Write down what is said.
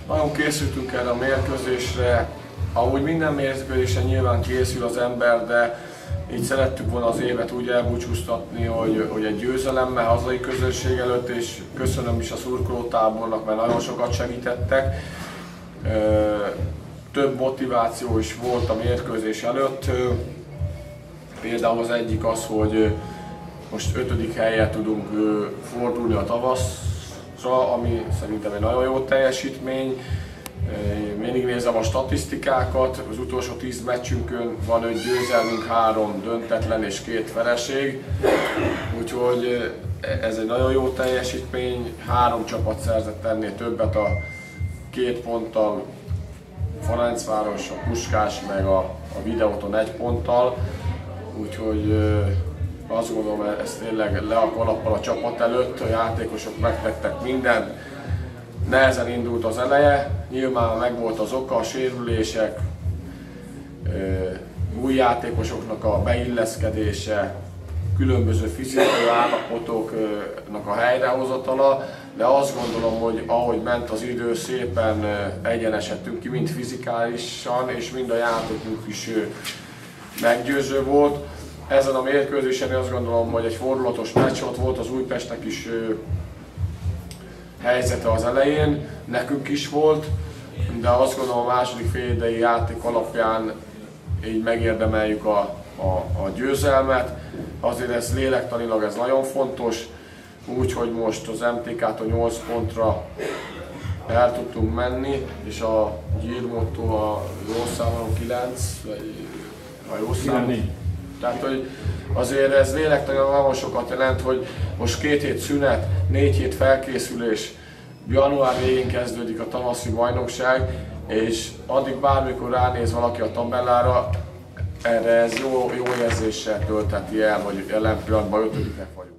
Nagyon készültünk erre a mérkőzésre, ahogy minden mérkőzésen nyilván készül az ember, de így szerettük volna az évet úgy elbúcsúztatni, hogy egy győzelemmel hazai közönség előtt, és köszönöm is a szurkolótábornak, mert nagyon sokat segítettek. Több motiváció is volt a mérkőzés előtt. Például az egyik az, hogy most 5. helyen tudunk fordulni a tavaszra, ami szerintem egy nagyon jó teljesítmény. Mindig nézem a statisztikákat, az utolsó 10 meccsünkön van 5 győzelmünk, 3 döntetlen és 2 vereség. Úgyhogy ez egy nagyon jó teljesítmény, 3 csapat szerzett ennél többet a 2 ponttal, Ferencváros, a Puskás meg a Videóton 1 ponttal. Úgyhogy azt gondolom, ez tényleg le a kalappal a csapat előtt, a játékosok megtettek mindent. Nehezen indult az eleje, nyilván megvolt az oka, a sérülések, új játékosoknak a beilleszkedése, különböző fizikai állapotoknak a helyrehozatala, de azt gondolom, hogy ahogy ment az idő, szépen egyenesedtünk ki, mind fizikálisan, és mind a játékunk is meggyőző volt. Ezen a mérkőzésen azt gondolom, hogy egy fordulatos meccs volt az Újpestnek is helyzete az elején, nekünk is volt, de azt gondolom a második félidei játék alapján így megérdemeljük a győzelmet. Azért ez lélektanilag ez nagyon fontos, úgyhogy most az MTK-tól 8 pontra el tudtunk menni, és a Gyirmótól a jó számon 9, vagy a jó számon. Tehát, hogy azért ez lélektanilag nagyon sokat jelent, hogy most 2 hét szünet, 4 hét felkészülés, január végén kezdődik a tavaszi bajnokság, és addig bármikor ránéz valaki a tabellára, erre ez jó érzéssel töltheti el, hogy jelen pillanatban 5-ek vagyunk.